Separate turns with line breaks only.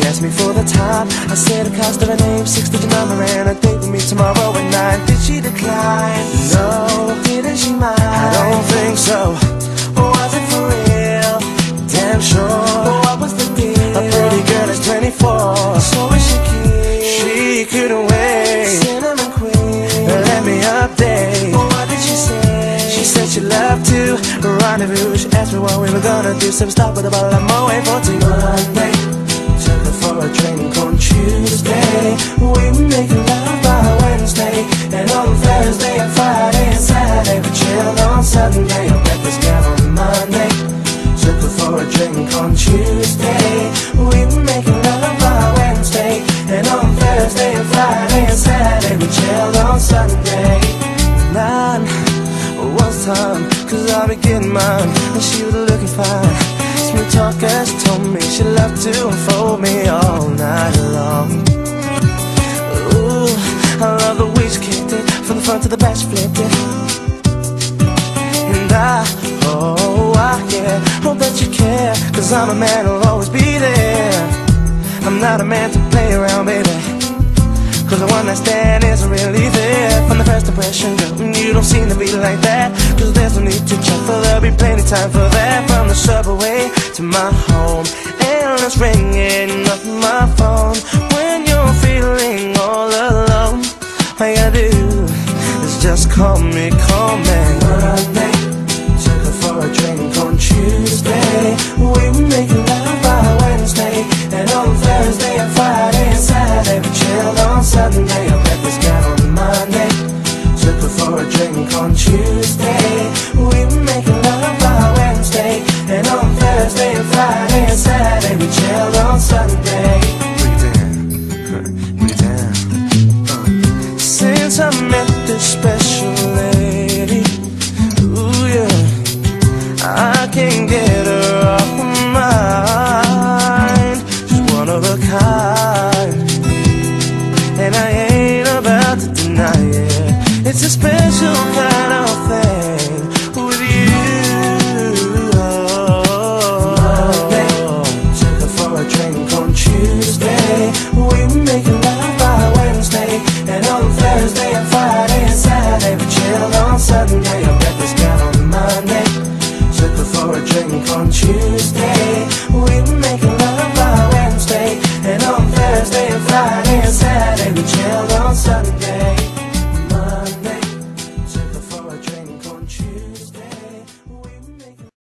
asked me for the time. I said the cost of her name, 6-digit number, and a date with me tomorrow at 9. Did she decline? No. Didn't she mind? I don't think so. Was it for real? Damn sure. What was the deal? A pretty girl is 24, so is she cute? She couldn't wait. Cinnamon queen, let me update. What did she say? She said she loved to rendezvous. She asked me what we were gonna do, so we stopped with a bottle of Moet for tea. Monday, took her for a drink on Tuesday. We were making love by Wednesday, and on Thursday and Friday and Saturday we chilled on Sunday. I met this girl on Monday, took her for a drink on Tuesday. We were making love by Wednesday, and on Thursday and Friday and Saturday we chilled on Sunday. 9 was time, cause I be getting mine, and she was looking fine. Smooth talker, she told me she loved to unfold me all night long. Ooh, I love the way she kicked it, from the front to the back she flipped it. And I hope that you care, cause I'm a man who'll always be there. I'm not a man to play around, baby, cause the one night stand isn't really there. From the first impression, girl, you don't seem to be like that, cause there's no need to check, for there'll be plenty time for that. From the subway to my home,